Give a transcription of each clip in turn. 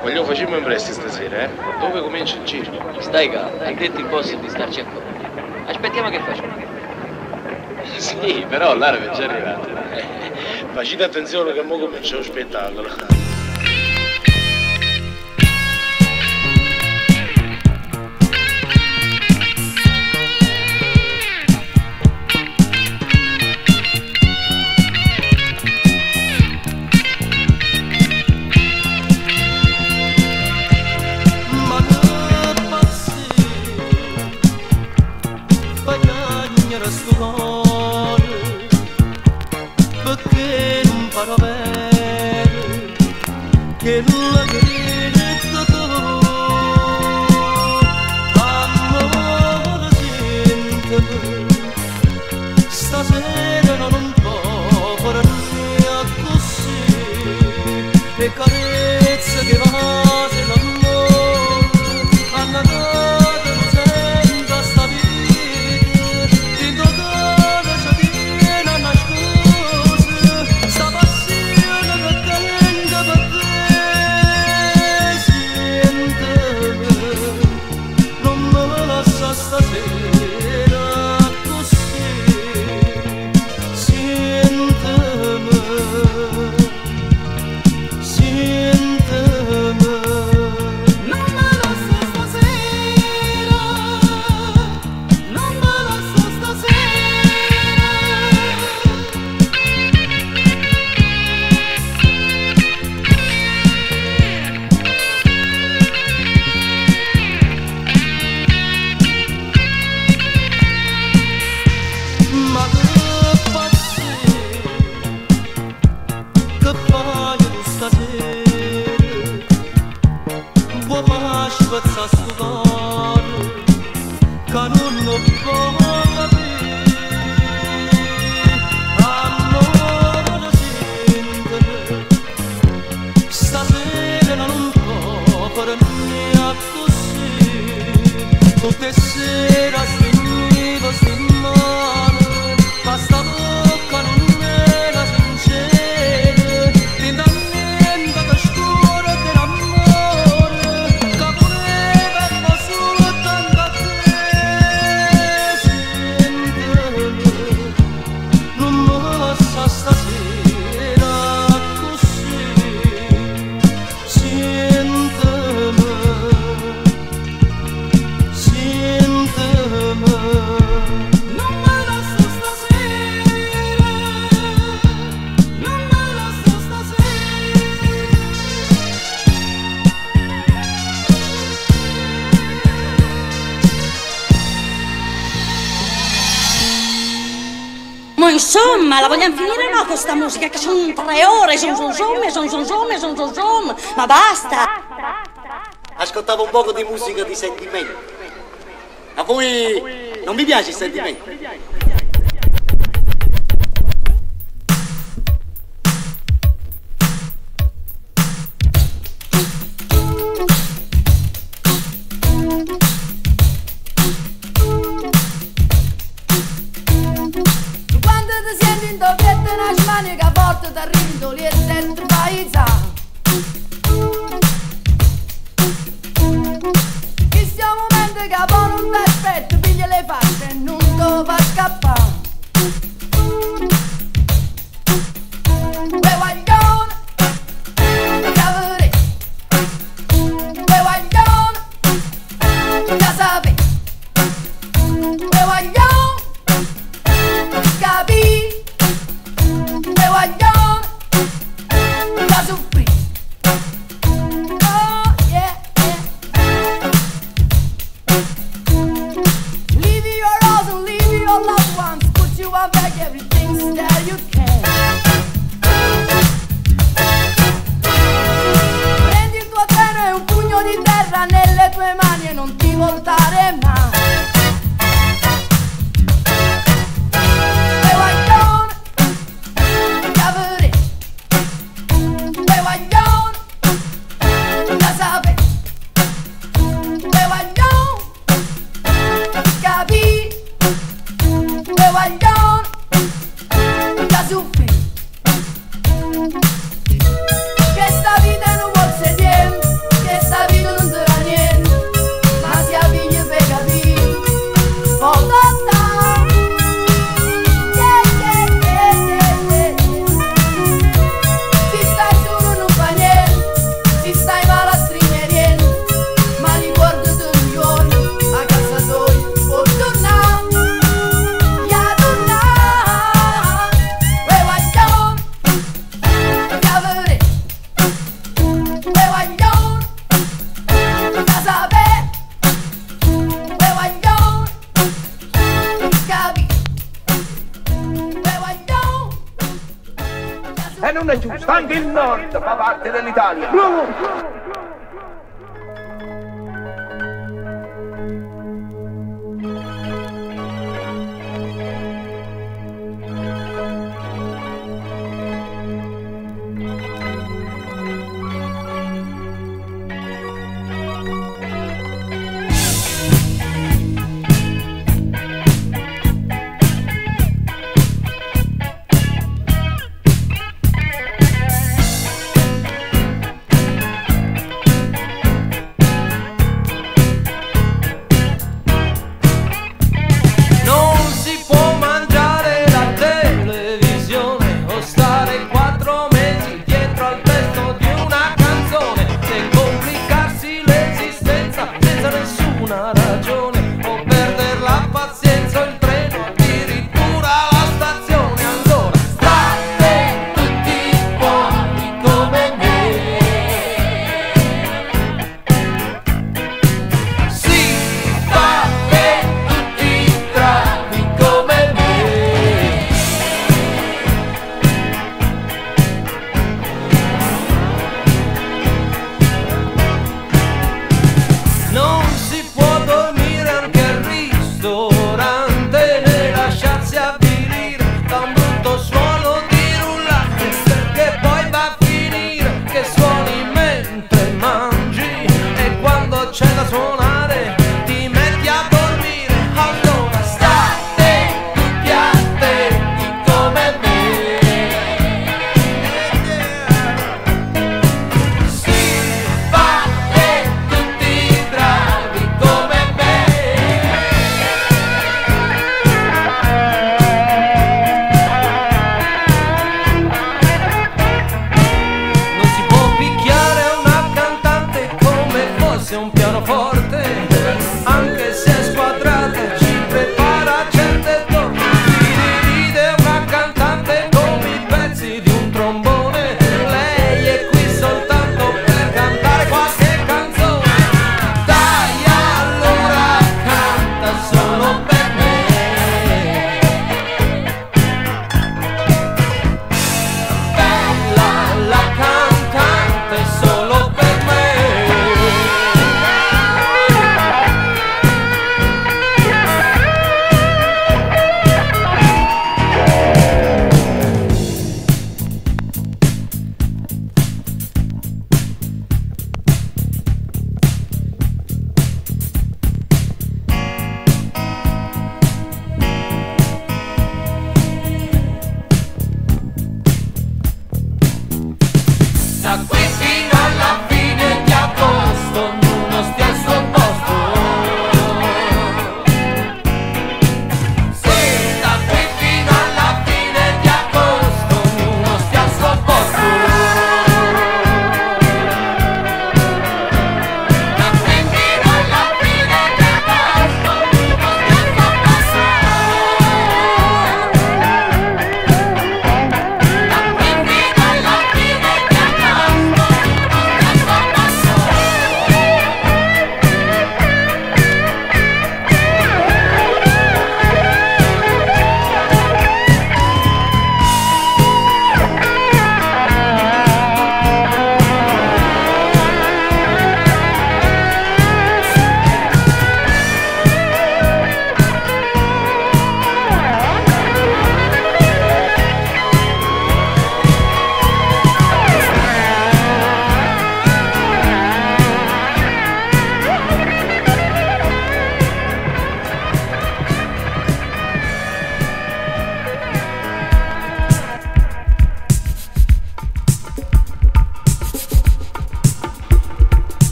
Voglio facciamo in presti stasera, eh? Dove comincia il giro? Stai calmo, hai detto il boss di starci accorto. Aspettiamo che facciamo. Sì, però l'arabe è già arrivato. Facite attenzione che mo comincia lo spettacolo. Stasera non può farmi così, le carezze che vase l'amore hanno dato senza sta vita, in totale c'è piena una scusa, sta passione che tende per te, siente, non me lascia stasera. Să sudar, ca nu pot capire, amore sincero, stasera non può farmi così, tutte sera stringo mano, ma sta bocca non era sincera, lentamente che scura dell'amore. Ma insomma, la vogliamo finire no con sta musica che sono 3 ore, son, ma basta! Ascoltavo un poco di musica di sentimento. A voi non vi piace il sentimento? Che a volte t'arrivi lì e dentro paese. Questo è un momento che a po' non t'aspetta, piglia le facce e non te fa scappare. Guaglione, cavere, guaglione, già sapevi, guaglione, capì. Guaglione, da soffrire. Oh yeah, yeah. Leave your rose and leave your loved ones. Put you on back everything that you can. Prendi il tuo treno e un pugno di terra nelle tue mani e non ti voltare mai. Guaglione, cavere, guaglione. il nord fa parte dell'Italia.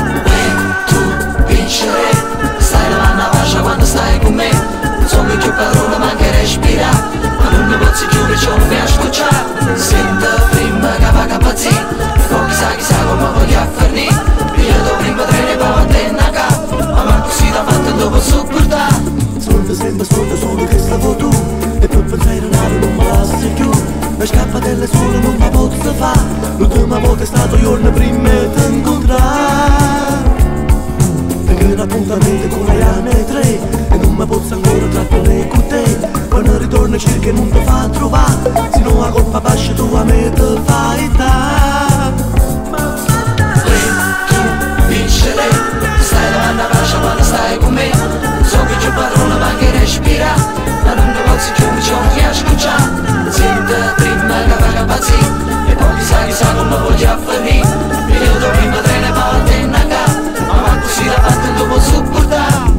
Stai con me, non so che parole stelle sole non mi posso fare. L'ultima volta è stato il giorno prima di incontrare. Perché un appuntamento con la Iane 3 e non mi posso ancora trattenere con te. Quando ritorno cerca non ti fa trovare, se no la colpa pasce tu a me te fai da. Vincere, stai davanti a pace quando stai con me. So che c'è padrone ma che respira, ma non ne posso più mi c'ho che ascoltare. Sente prima che va a pazzire e poi chissà come voglio finire. Io do prima treno ma la tenna ca, ma così la parte non può sopportare.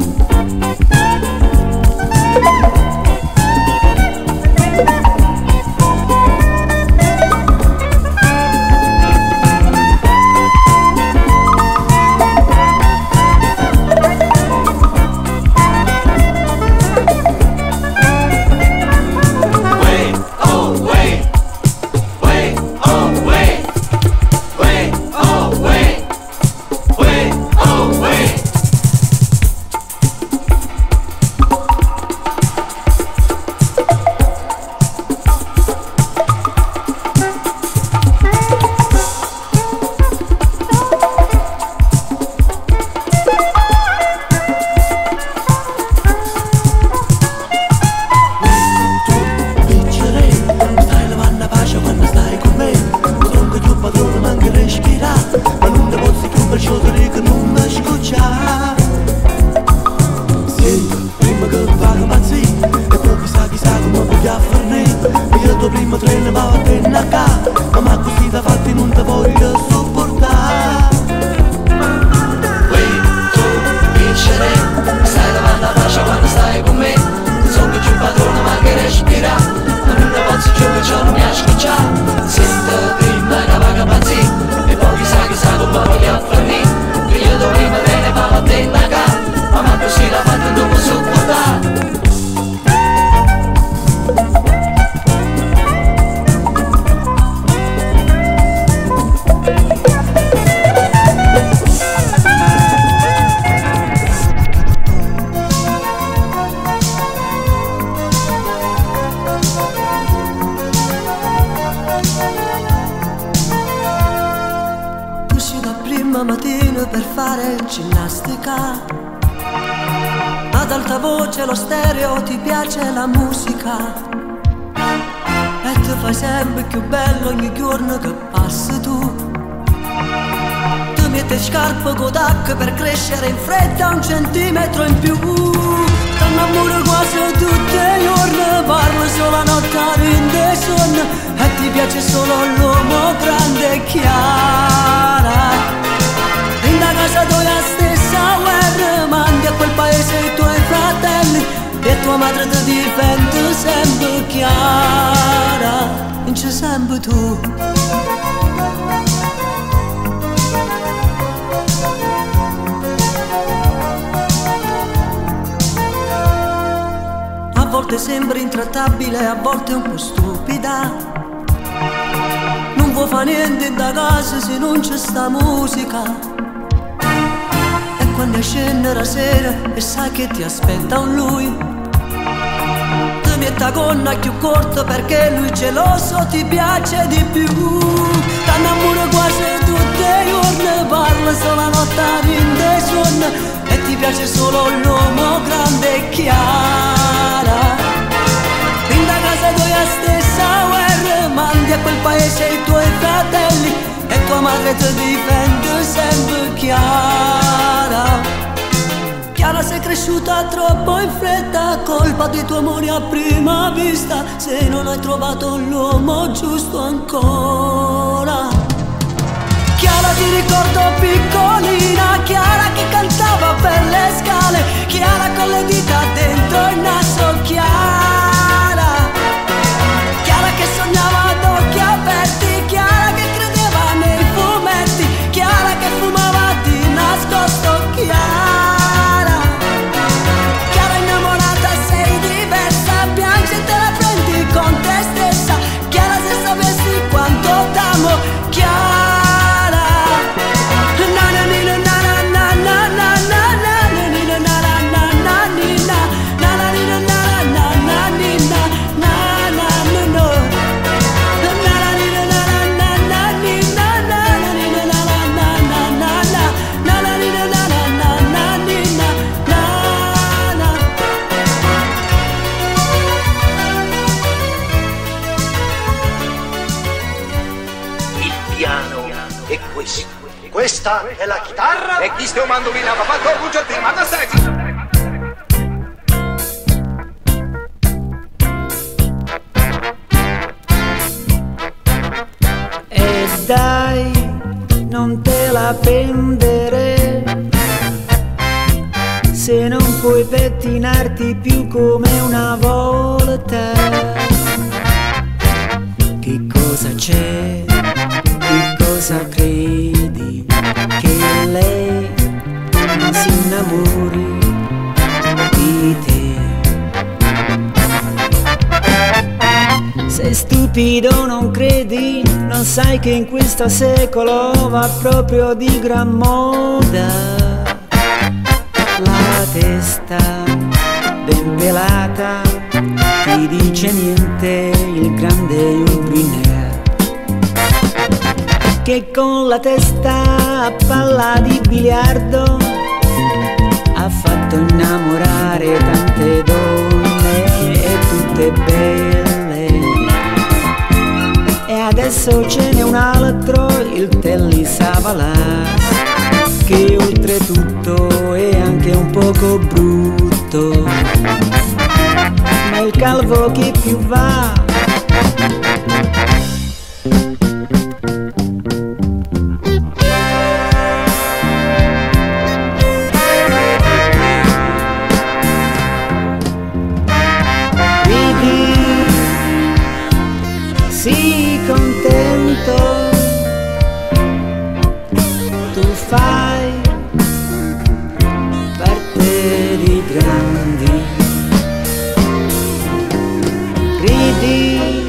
Mattina per fare ginnastica, ad alta voce lo stereo ti piace la musica e ti fai sempre più bello ogni giorno che passi tu. Ti metti scarpe Kodak per crescere in fretta 1 centimetro in più. Ti innamori quasi tutti i giorni, parli solo a notte in the sun e ti piace solo l'uomo grande e chiara. Da casa tua la stessa guerra, mandi a quel paese i tuoi fratelli e tua madre ti difende sempre chiara, vince sempre tu. A volte sembri intrattabile, a volte un po' stupida, non vuoi fare niente da casa se non c'è sta musica. Quando scende la sera e sai che ti aspetta un lui, ti metti la gonna più corta perché lui geloso ti piace di più. Ti innamori quasi tutti i giorni, parla solo la notte in the sun e ti piace solo l'uomo grande e chiara. In da casa tua la stessa guerra, mandi a quel paese i tuoi fratelli e tua madre ti difende sempre chiara. Chiara, sei cresciuta troppo in fretta, colpa dei tuoi amori a prima vista, se non hai trovato l'uomo giusto ancora. Chiara, ti ricordo piccolina, Chiara che cantava per le scale, Chiara con le dita dentro il naso, Chiara, Chiara che sognava ad occhi aperti, Chiara che credeva nei fumetti, Chiara che fumava di nascosto, Chiara, Chiara innamorata sei diversa, piangi e te la prendi con te stessa, Chiara se sapessi quanto t'amo, Chiara. Na Questa è la chitarra. E chi stiamo mandolina? Ma fatto il bugiardino, ma da stai? E dai, non te la prendere, se non puoi pettinarti più come una volta. Che cosa c'è? Che cosa credi? Che lei non si innamori di te? Sei stupido, non credi? Non sai che in questo secolo va proprio di gran moda la testa ben pelata, ti dice niente il grande Brunner, che con la testa a palla di biliardo ha fatto innamorare tante donne e tutte belle. E adesso ce n'è un altro, il Telly Savalas, che oltretutto è anche un poco brutto, ma il calvo che più va. Ridi, sii contento, tu fai parte di grandi. Ridi,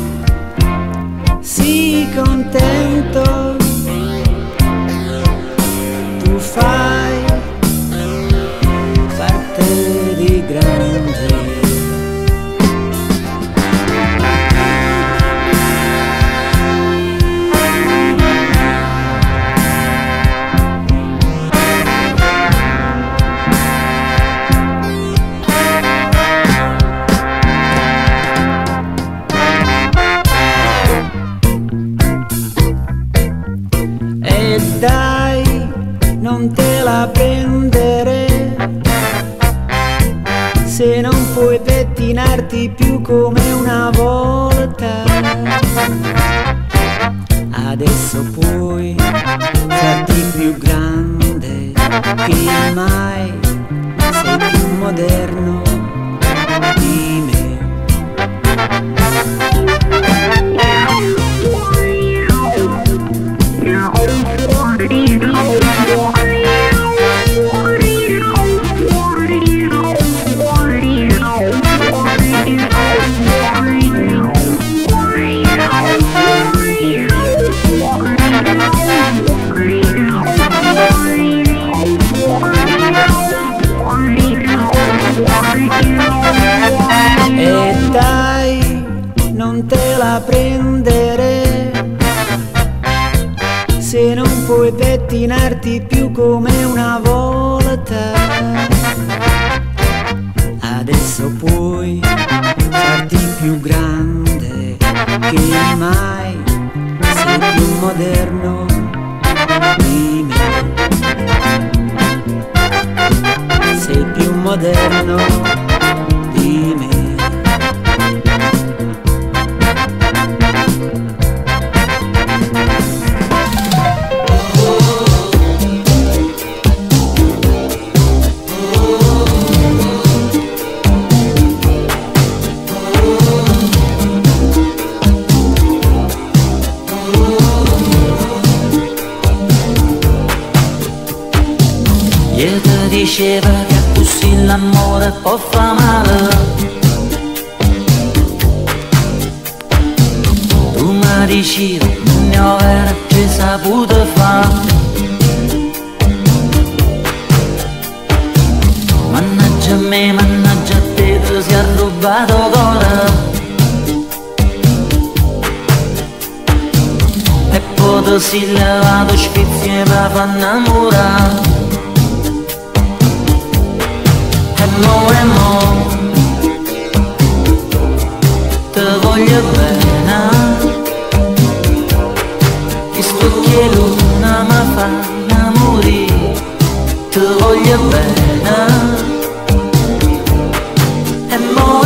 sii contento, tu fai parte di grandi. Dai, non te la prendere, se non puoi pettinarti più come una volta. Adesso puoi farti più grande, che mai sei più moderno di me. E dai, non te la prendere, se non puoi pettinarti più come una volta. Adesso puoi farti più grande, che mai sei più moderno di me. Sei più moderno di me. Io ti diceva che così l'amore può fa male, tu mi dicevi non ne ho vera che saputo fare. Mannaggia me, mannaggia a te, ti si è rubato cuore. E poi ti si levato sfizie per far innamorare. E mo, te voglio bene, ti stucchi luna, mi fa innamorire, ti voglio bene. E mo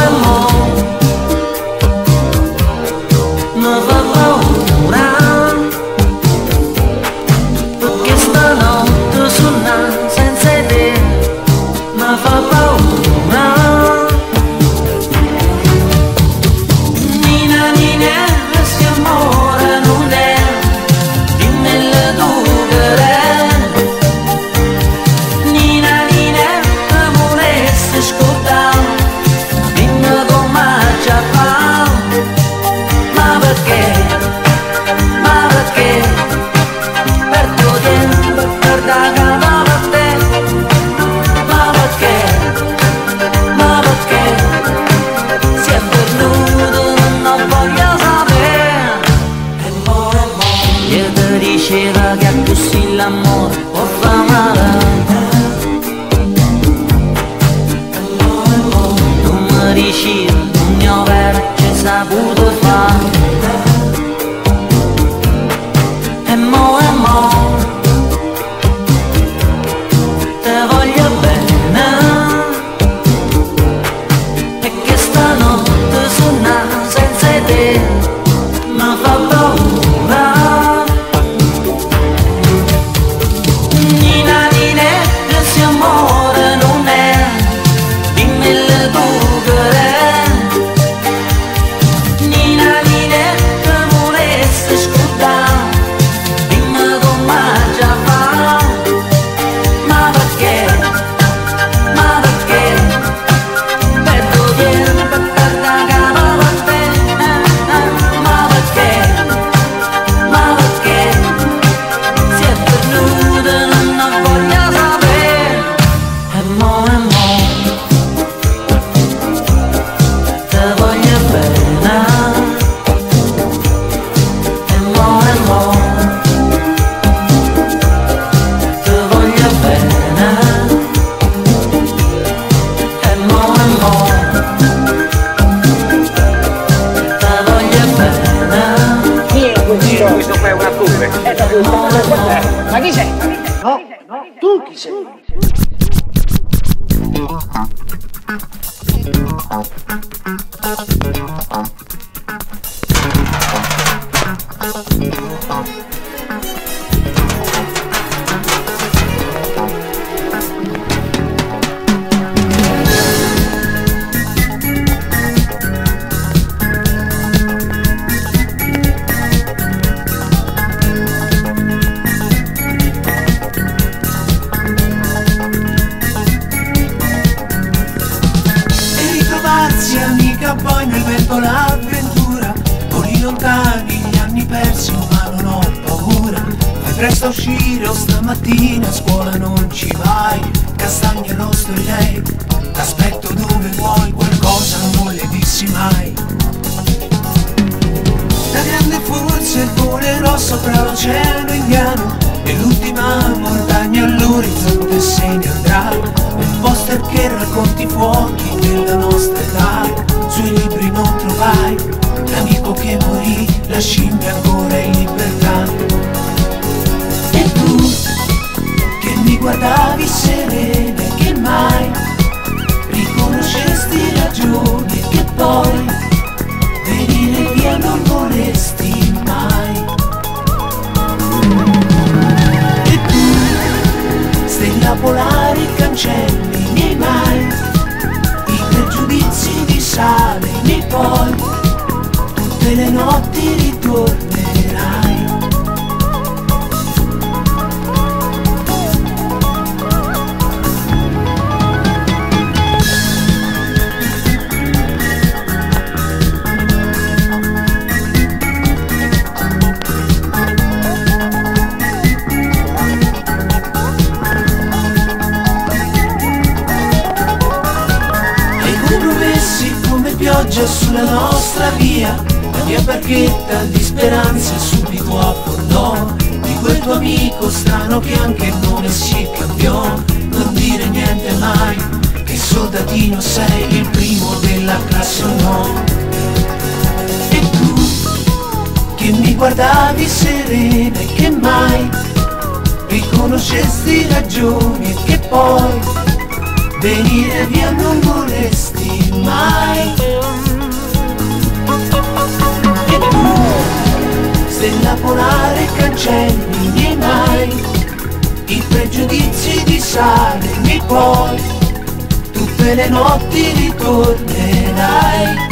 mi fa paura, perché stanotte suona senza te, mi fa paura. Nina, Nina, questo amore non è, dimmelo tu che è. Nina, Nina, mi volessi ascoltare, dimmi come ci fa. Ma perché, perdo tempo per da cava per te. Ma perché, si è perduto, non voglio sapere. E mo, io ti diceva che così l'amore può far male. Tu mi dici, non ne ho veramente saputo fare. E mo, te voglio bene, e che stanotte suona senza te, mi fa paura. Nina, Nina, questo amore non è, dimmelo tu che è. Nina, Nina, che volessi ascoltare, dimmi come ci fa. Ma perché, perdo tempo per da cava per te. Ma perché, si è perduto, non voglio sapere. E mo, te voglio bene. E mo, te voglio bene. E mo, te voglio bene. Chi è questo? Questo qua è un attore. Ma chi sei? No, tu chi sei? E ritrovarsi amica poi nel vento l'avventura, voli lontani, gli anni persi ma non ho paura. Fai presto a uscire o stamattina a scuola non ci vai, castagna rosto e lei, t'aspetto dove vuoi, qualcosa non le dissi mai. Da grande forse volerò sopra l'oceano indiano, e l'ultima montagna all'orizzonte se ne andrà. Nel poster che racconti i fuochi della nostra età, sui libri non trovai l'amico che morì, la scimmia ancora in libertà. E tu, che mi guardavi serena e che mai riconoscesti ragioni, che poi venire via non vorresti mai. E tu, stella polare, cancelli nei mai, i pregiudizi di sale nei poi, tutte le notti ritornerai. Pioggia sulla nostra via, la mia barchetta di speranza subito affondò. Di quel tuo amico strano che anche il nome si cambiò. Non dire niente mai, che soldatino sei, il primo della classe o no. E tu, che mi guardavi serena e che mai riconoscesti ragioni e che poi venire via non vorresti mai. E tu, stella polare, cancelli miei mai, i pregiudizi di sale mi poi, tutte le notti ritornerai.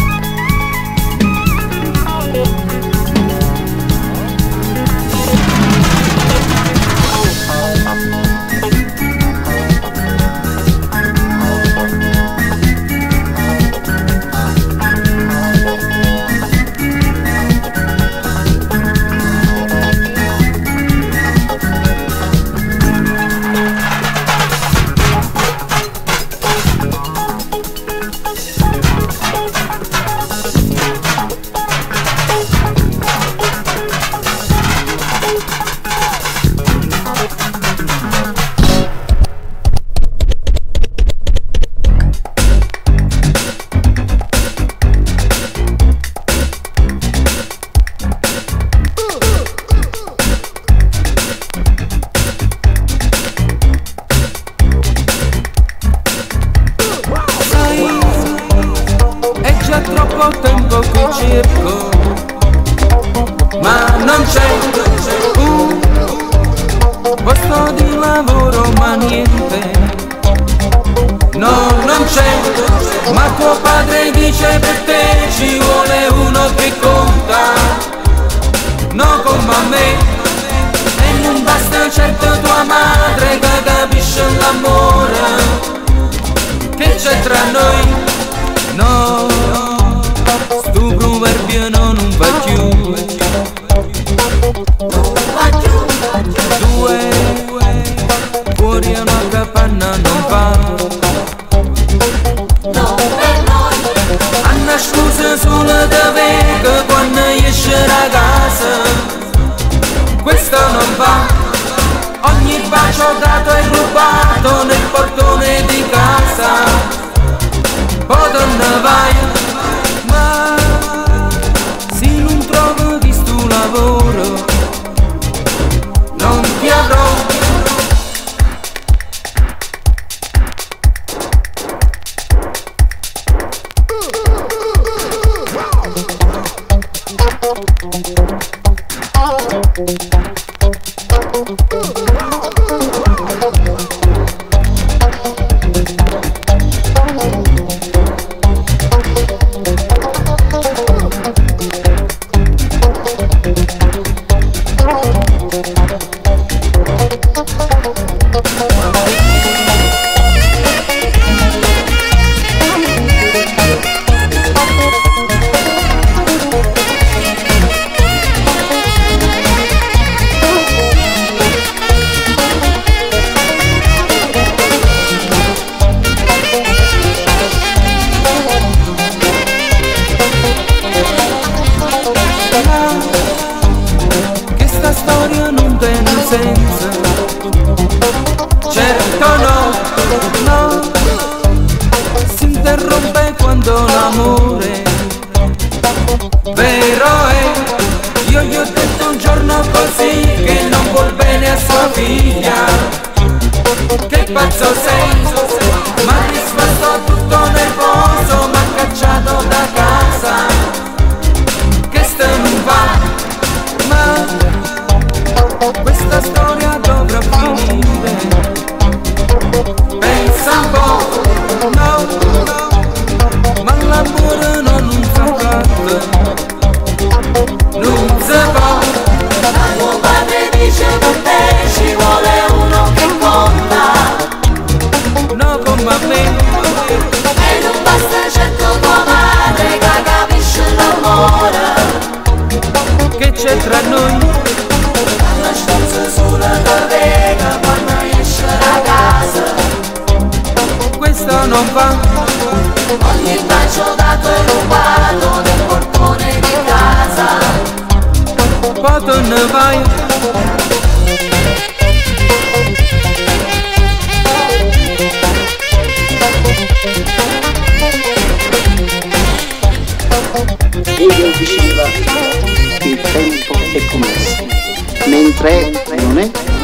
Hegel diceva il tempo è commesso, mentre non è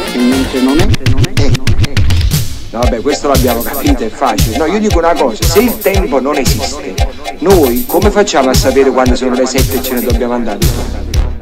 Mentre non è. No, vabbè, questo l'abbiamo capito, è facile. No, io dico una cosa, se il tempo non esiste, noi come facciamo a sapere quando sono le 7 e ce ne dobbiamo andare?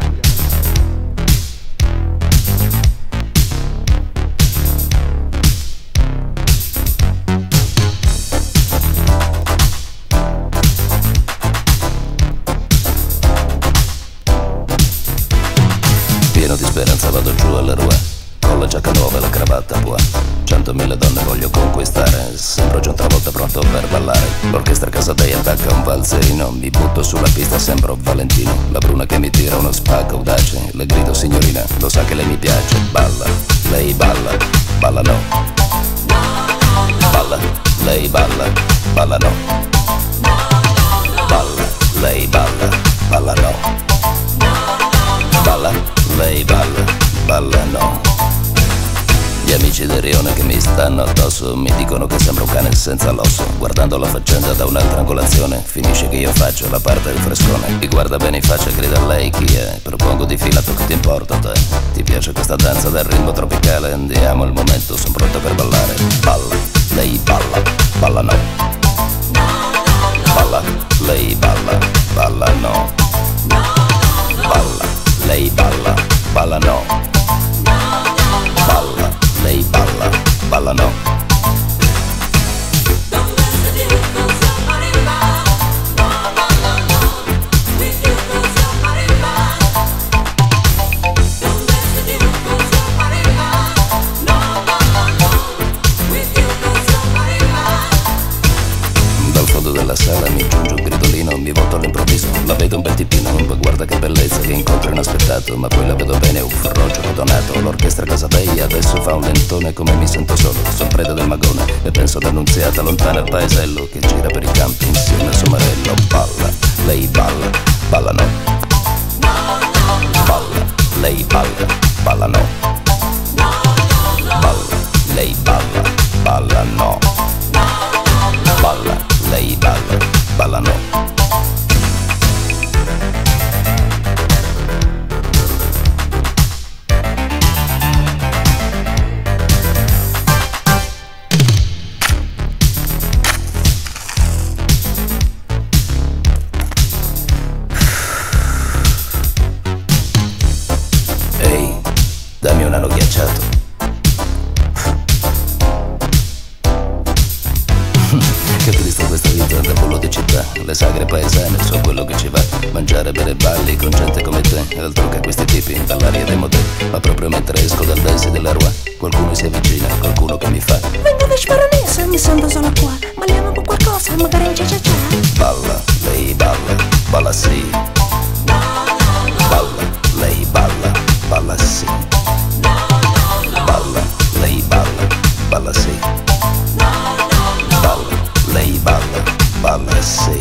Pieno di speranza vado giù alla rua, con la giacca nuova e la cravatta buona. 100.000 donne voglio conquistare, sembro già una volta pronto per ballare. L'orchestra Casadei attacca un valzerino, mi butto sulla pista, sembro Valentino. La bruna che mi tira uno spacco audace, le grido signorina, lo sa che lei mi piace. Balla, lei balla, balla no. Balla, lei balla, balla no. Balla, lei balla, balla no. Balla, lei balla, balla no. Gli amici del Rione che mi stanno addosso mi dicono che sembra un cane senza l'osso. Guardando la faccenda da un'altra angolazione, finisce che io faccio la parte del frescone. Mi guarda bene in faccia e grida a lei chi è. Propongo di filato, che ti importa a te? Ti piace questa danza del ritmo tropicale? Andiamo al momento, sono pronta per ballare. Balla, lei balla, balla no. Balla, lei balla, balla no. Balla, lei balla, balla no. Balla, lei balla, balla no. Dal fondo della sala mi giunge un gridolino, mi volto all'improvviso, la vedo un bel tipino, guarda che bellezza, che incontro inaspettato, ma poi la vedo bene, un forroggio cotonato. L'orchestra Casadei adesso fa un lentone, come mi sento solo, son preda del magone e penso d'Annunziata lontana al paesello che gira per i campi insieme al suo marello. Balla, lei balla, balla no. Balla, lei balla, balla no. Balla, lei balla, balla no. Balla, lei balla, balla no. Ehi, dammi un anno ghiacciato. Che triste questa vita da bollo di città, le sagre paesane, so quello che ci va. Mangiare, bere, balli con gente come te, altro che questi tipi, dall'aria dei modelli. Ma proprio mentre esco dal dance della Rua, qualcuno si avvicina, qualcuno che mi fa: vengo da Sparanese, mi sento solo qua. Balliamo con qualcosa, magari in cia-cia-cia. Balla, lei balla, balla sì. Balla, lei balla, balla sì. Balla, lei balla, balla sì. Balla, lei balla, balla sì.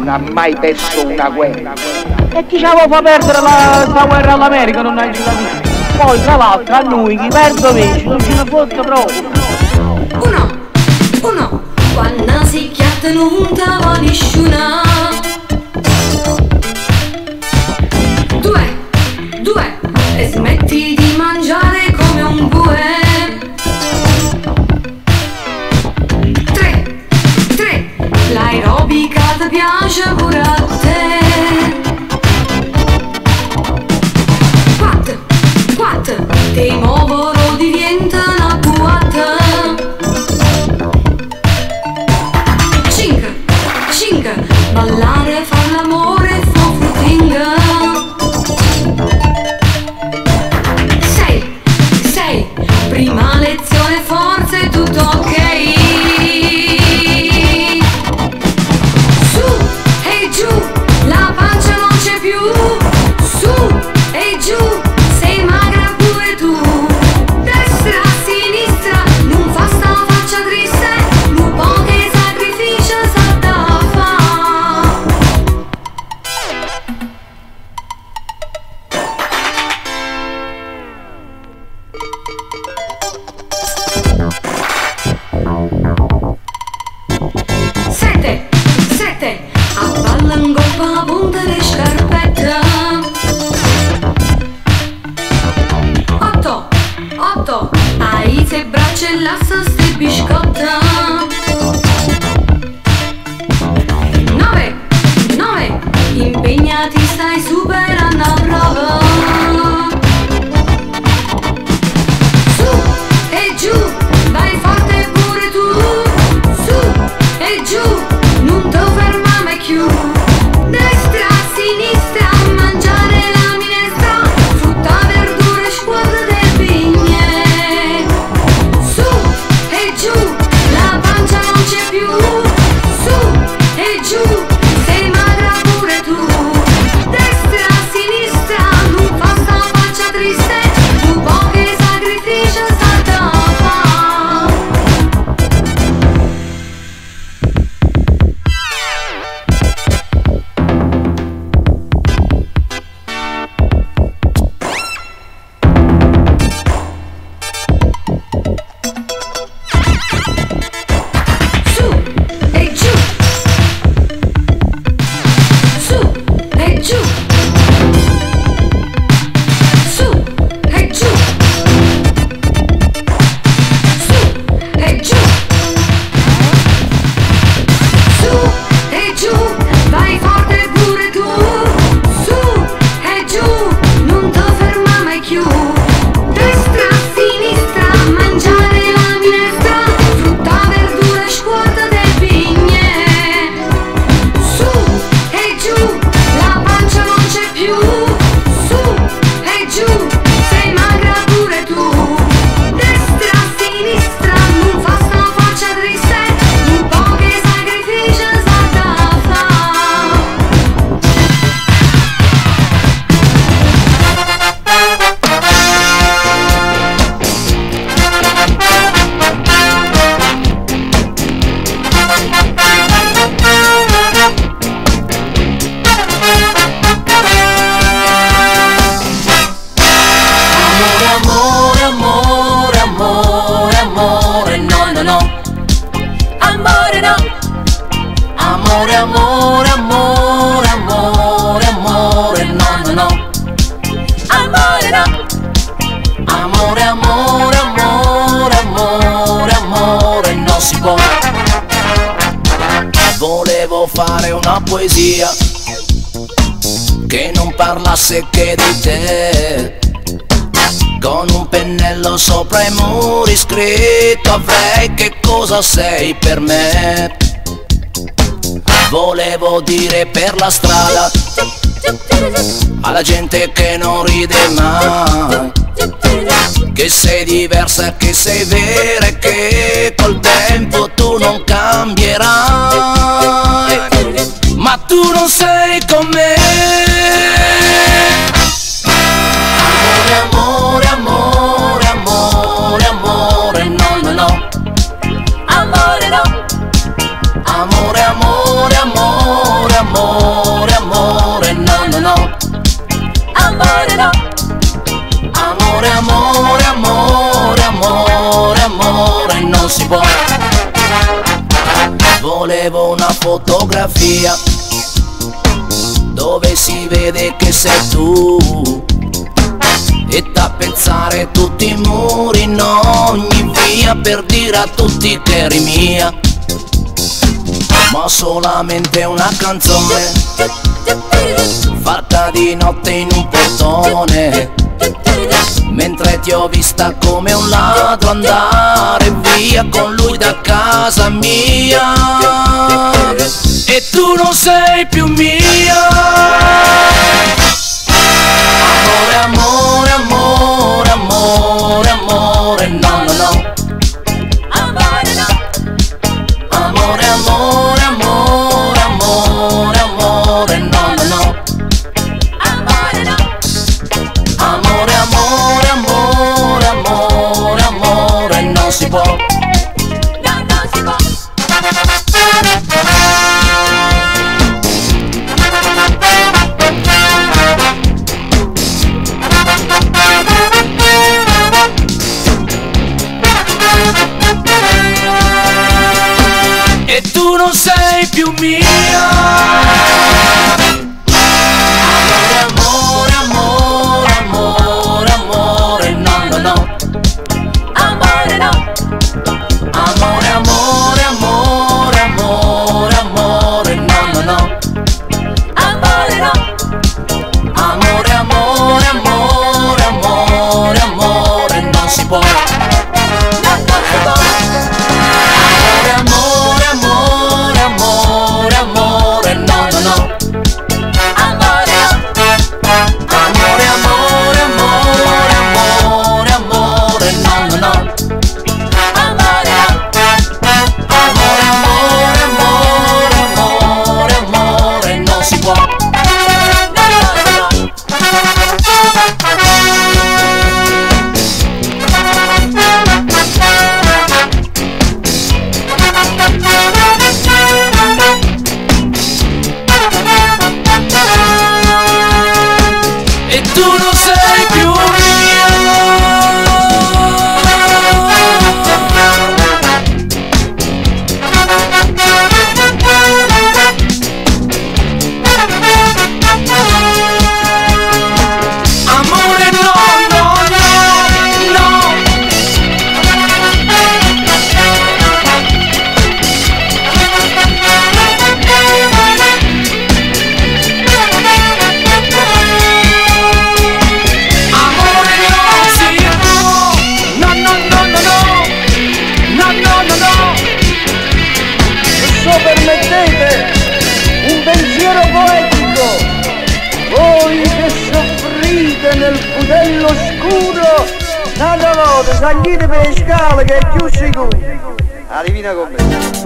non ha mai perso una guerra. E chi ci aveva fa perdere sta guerra all'America non ha capito. Poi tra l'altro a noi chi perde vince, non ce ne fotte proprio. Uno, quando si chiatta non t'ava nessuna. Due, e smetti di mangiare come un bue. Tre, l'aerobica ti piace pure a te. Quattro, te muovono diventa una buata. Cinque, ballare, far l'amore, fa frutinga. Sei, prima lezione, forza e tutto ok. Su e giù, la pancia non c'è più. Su e giù, sei magra pure tu. Destra, sinistra, non fa sta faccia triste. Un po' che sacrificio sa da fa. Sette, a balla in goppa punta le scarpette. 8, ai se braccia e lassa ste biscotta. 9, impegnati stai superando la prova. Su e giù, vai forte pure tu. Su e giù, non ti ferma mai più. Destra, sinistra, mangiare la minestra. Frutta, verdure, squadra del vigne. Su e giù, la pancia non c'è più. Su e giù, sei magra pure tu. Destra, sinistra, non fa sta faccia triste. Un po' che sacrificio sta da fa. Volevo fare una poesia che non parlasse che di te, con un pennello sopra i muri scritto avrei che cosa sei per me. Volevo dire per la strada alla gente che non ride mai che sei diversa, che sei vera e che col tempo tu non cambierai. Ma tu non sei con me. Amore, amore, amore, amore, amore, no, no, no. Amore, no. Amore, amore, amore, amore. amore, amore, no, no, no. Amore no. Amore, amore, amore, amore, amore, non si può. Volevo una fotografia dove si vede che sei tu e tappezzare tutti i muri in ogni via per dire a tutti che eri mia. Ma solamente una canzone fatta di notte in un portone, mentre ti ho vista come un ladro andare via con lui da casa mia. E tu non sei più mia. Amore, amore, amore, amore, amore, no, no, no. Amore no. Amore, amore, amore, amore, amore, no, no, no. Amore no. Amore, amore, amore, amore, amore, non si può. No, non si può. E tu non sei più mia. Amore, amore, amore, amore, no, no, no. Amore no. Amore, amore, amore, amore, amore, no, no, no. Amore no. Amore, amore, amore, amore, amore, non si può. No, non si può. Amore, amore, amore, amore, no, no, no. Amore no. Amore, amore, amore, amore, amore, no, no, no. Amore no. Amore, amore, amore, amore, amore, non si può. E tu non sei più mia. Amore no, no, no, no. Amore non si può. No, no, no, no, no. No, no, no, no. Se permettete, un pensiero poetico. Voi che soffrite nel budello scuro, tante volte salite per le scale che è più sicuro. La Divina Commedia.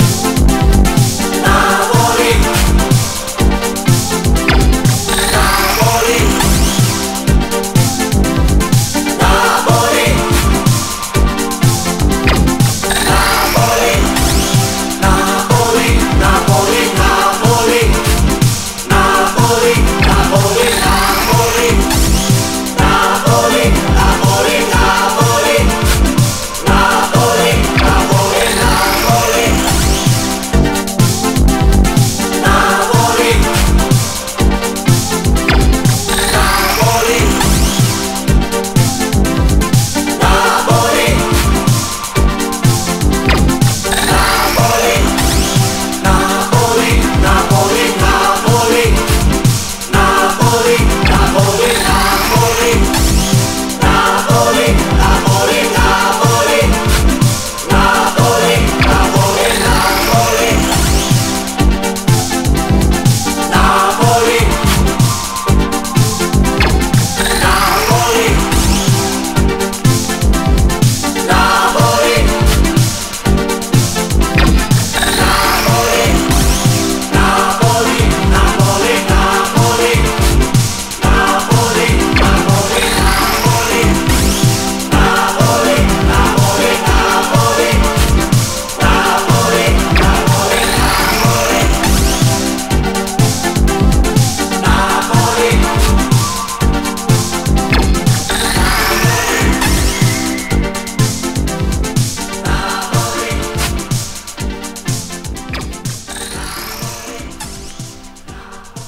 Napoli,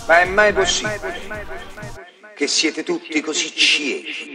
Ma è mai possibile che siete tutti così ciechi?